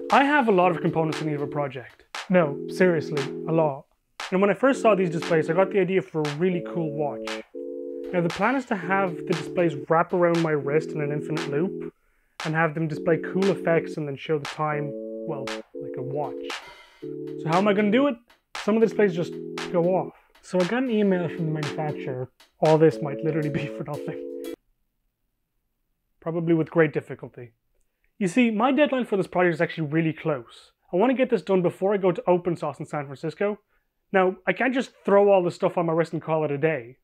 I have a lot of components in need of a project. No, seriously, a lot. And when I first saw these displays, I got the idea for a really cool watch. Now the plan is to have the displays wrap around my wrist in an infinite loop and have them display cool effects and then show the time, well, like a watch. So how am I going to do it? Some of the displays just go off. So I got an email from the manufacturer. All this might literally be for nothing. Probably with great difficulty. You see, my deadline for this project is actually really close. I want to get this done before I go to open source in San Francisco. Now, I can't just throw all this stuff on my wrist and call it a day.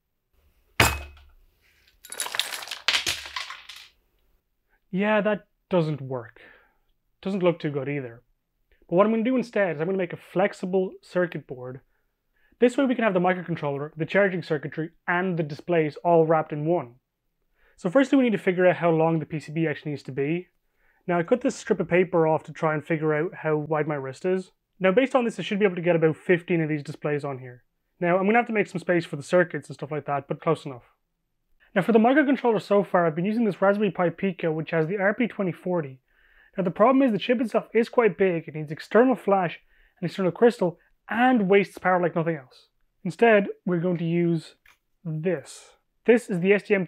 Yeah, that doesn't work. Doesn't look too good either. But what I'm going to do instead is I'm going to make a flexible circuit board. This way we can have the microcontroller, the charging circuitry, and the displays all wrapped in one. So firstly we need to figure out how long the PCB actually needs to be. Now I cut this strip of paper off to try and figure out how wide my wrist is. Now based on this I should be able to get about 15 of these displays on here. Now I'm going to have to make some space for the circuits and stuff like that, but close enough. Now for the microcontroller so far I've been using this Raspberry Pi Pico which has the RP2040. Now the problem is the chip itself is quite big, it needs external flash, an external crystal, and wastes power like nothing else. Instead we're going to use this. This is the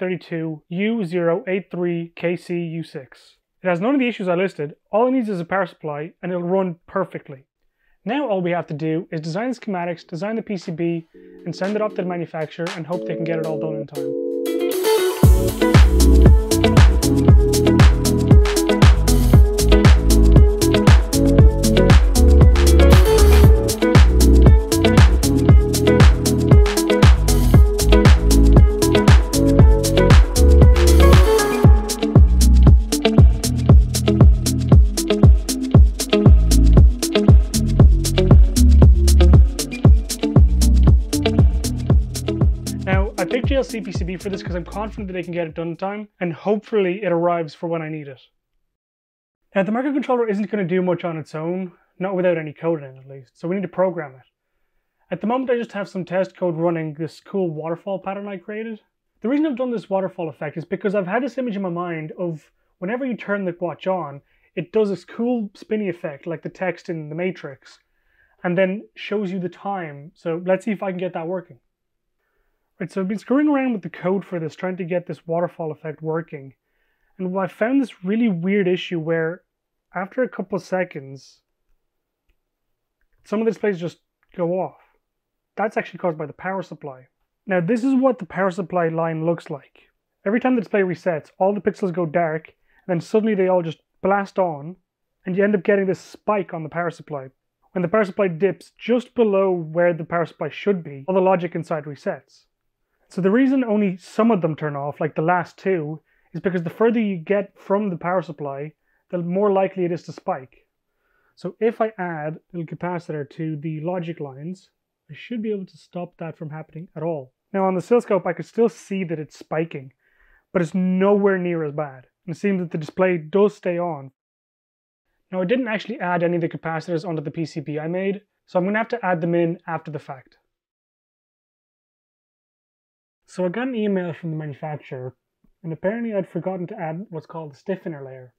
STM32U083KCU6. It has none of the issues I listed, all it needs is a power supply and it'll run perfectly. Now all we have to do is design the schematics, design the PCB, and send it off to the manufacturer and hope they can get it all done in time. I picked GLC PCB for this because I'm confident that they can get it done in time, and hopefully it arrives for when I need it. Now the microcontroller isn't going to do much on its own, not without any code in it at least, so we need to program it. At the moment I just have some test code running this cool waterfall pattern I created. The reason I've done this waterfall effect is because I've had this image in my mind of whenever you turn the watch on, it does this cool spinny effect like the text in the Matrix, and then shows you the time. So let's see if I can get that working. Right, so I've been screwing around with the code for this, trying to get this waterfall effect working. And I found this really weird issue where after a couple of seconds, some of the displays just go off. That's actually caused by the power supply. Now this is what the power supply line looks like. Every time the display resets, all the pixels go dark, and then suddenly they all just blast on, and you end up getting this spike on the power supply. When the power supply dips just below where the power supply should be, all the logic inside resets. So the reason only some of them turn off, like the last two, is because the further you get from the power supply, the more likely it is to spike. So if I add a little capacitor to the logic lines, I should be able to stop that from happening at all. Now on the oscilloscope I could still see that it's spiking, but it's nowhere near as bad. And it seems that the display does stay on. Now I didn't actually add any of the capacitors onto the PCB I made, so I'm going to have to add them in after the fact. So I got an email from the manufacturer, and apparently I'd forgotten to add what's called the stiffener layer.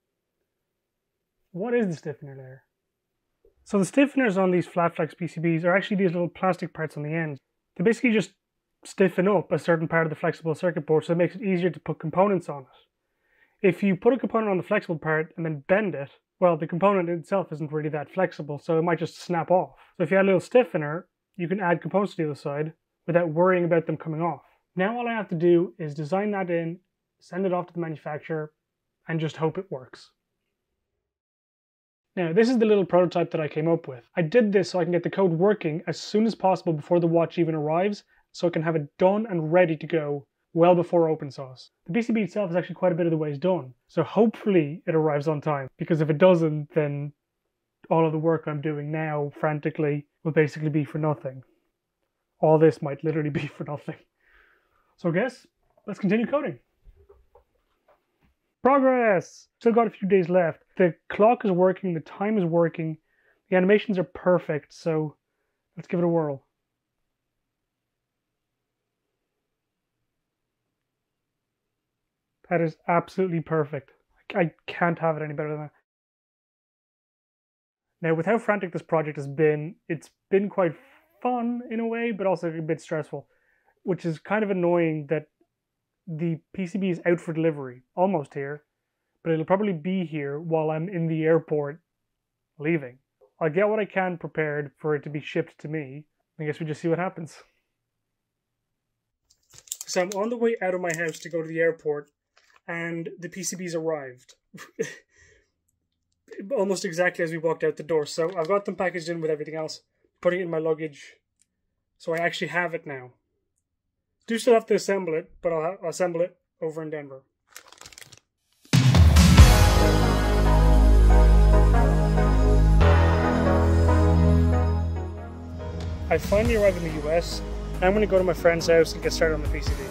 What is the stiffener layer? So the stiffeners on these flat flex PCBs are actually these little plastic parts on the end. They basically just stiffen up a certain part of the flexible circuit board so it makes it easier to put components on it. If you put a component on the flexible part and then bend it, well, the component itself isn't really that flexible, so it might just snap off. So if you add a little stiffener, you can add components to the other side without worrying about them coming off. Now all I have to do is design that in, send it off to the manufacturer, and just hope it works. Now this is the little prototype that I came up with. I did this so I can get the code working as soon as possible before the watch even arrives, so I can have it done and ready to go well before open source. The PCB itself is actually quite a bit of the ways done, so hopefully it arrives on time, because if it doesn't, then all of the work I'm doing now frantically will basically be for nothing. All this might literally be for nothing. So I guess, let's continue coding. Progress! Still got a few days left. The clock is working, the time is working, the animations are perfect, so let's give it a whirl. That is absolutely perfect. I can't have it any better than that. Now, with how frantic this project has been, it's been quite fun in a way, but also a bit stressful, which is kind of annoying that the PCB is out for delivery, almost here, but it'll probably be here while I'm in the airport leaving. I'll get what I can prepared for it to be shipped to me. I guess we just see what happens. So I'm on the way out of my house to go to the airport, and the PCBs arrived. Almost exactly as we walked out the door. So I've got them packaged in with everything else, putting it in my luggage. So I actually have it now. Do still have to assemble it, but I'll assemble it over in Denver. I finally arrived in the US. I'm going to go to my friend's house and get started on the PCB.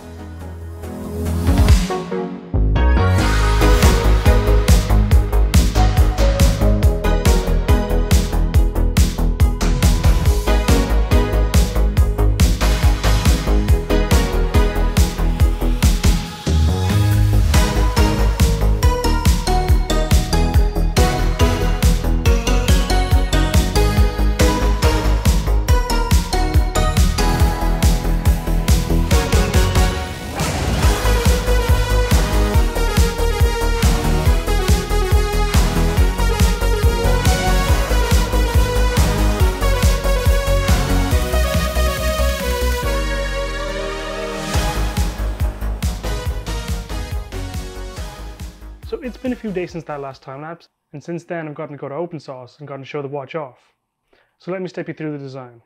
So it's been a few days since that last time lapse, and since then I've gotten to go to open source and gotten to show the watch off. So let me step you through the design.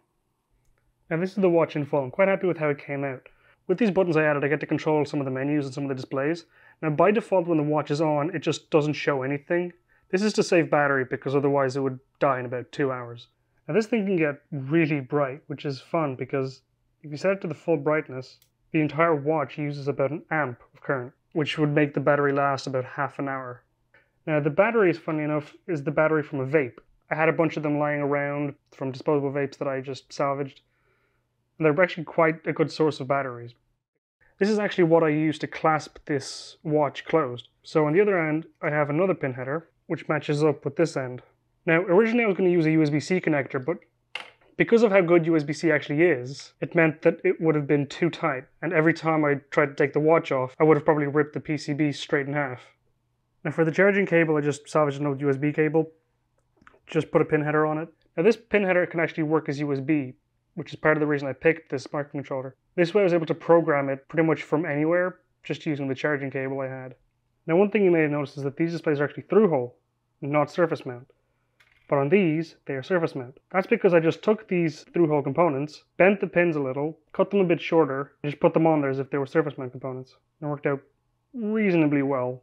Now this is the watch in full. I'm quite happy with how it came out. With these buttons I added, I get to control some of the menus and some of the displays. Now by default when the watch is on, it just doesn't show anything. This is to save battery because otherwise it would die in about 2 hours. Now this thing can get really bright, which is fun because if you set it to the full brightness, the entire watch uses about an amp of current, which would make the battery last about half an hour. Now the battery, funny enough, is the battery from a vape. I had a bunch of them lying around from disposable vapes that I just salvaged. And they're actually quite a good source of batteries. This is actually what I use to clasp this watch closed. So on the other end, I have another pin header, which matches up with this end. Now originally I was going to use a USB-C connector, but because of how good USB-C actually is, it meant that it would have been too tight, and every time I tried to take the watch off, I would have probably ripped the PCB straight in half. Now for the charging cable, I just salvaged an old USB cable, just put a pin header on it. Now this pin header can actually work as USB, which is part of the reason I picked this microcontroller. This way I was able to program it pretty much from anywhere, just using the charging cable I had. Now one thing you may have noticed is that these displays are actually through-hole, not surface mount. But on these, they are surface mount. That's because I just took these through-hole components, bent the pins a little, cut them a bit shorter, and just put them on there as if they were surface mount components. It worked out reasonably well.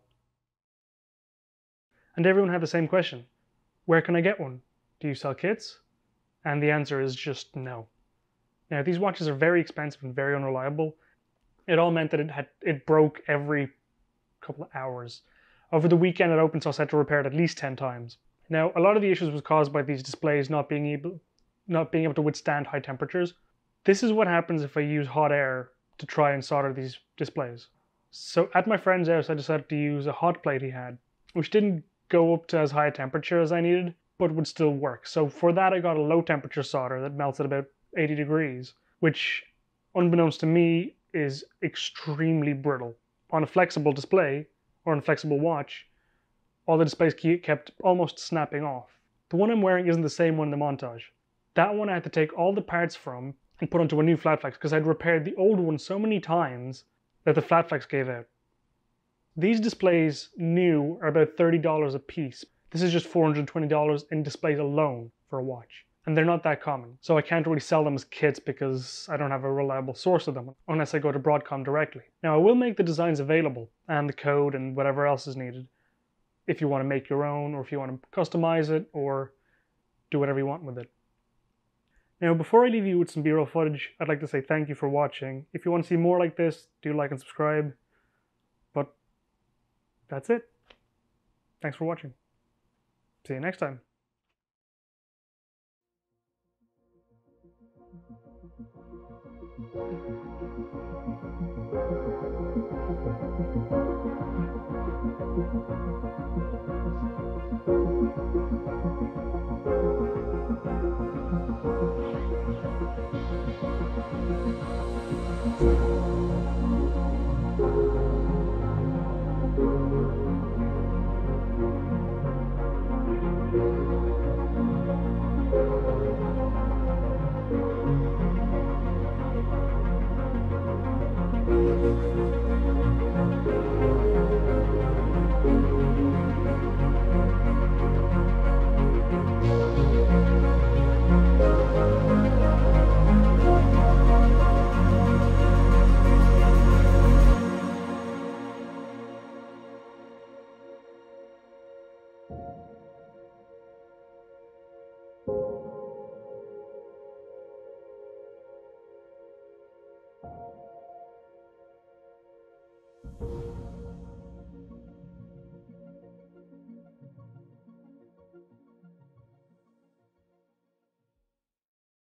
And everyone had the same question. Where can I get one? Do you sell kits? And the answer is just no. Now these watches are very expensive and very unreliable. It all meant that it broke every couple of hours. Over the weekend at open source I had to repair it at least 10 times. Now, a lot of the issues was caused by these displays not being able to withstand high temperatures. This is what happens if I use hot air to try and solder these displays. So at my friend's house, I decided to use a hot plate he had, which didn't go up to as high a temperature as I needed, but would still work. So for that, I got a low temperature solder that melts at about 80 degrees, which, unbeknownst to me, is extremely brittle. On a flexible display, or on a flexible watch, all the displays kept almost snapping off. The one I'm wearing isn't the same one in the montage. That one I had to take all the parts from and put onto a new flat flex because I'd repaired the old one so many times that the flat flex gave out. These displays new are about $30 a piece. This is just $420 in displays alone for a watch. And they're not that common, so I can't really sell them as kits because I don't have a reliable source of them unless I go to Broadcom directly. Now I will make the designs available and the code and whatever else is needed if you want to make your own, or if you want to customize it, or do whatever you want with it. Now, before I leave you with some B-roll footage, I'd like to say thank you for watching. If you want to see more like this, do like and subscribe. But that's it. Thanks for watching. See you next time.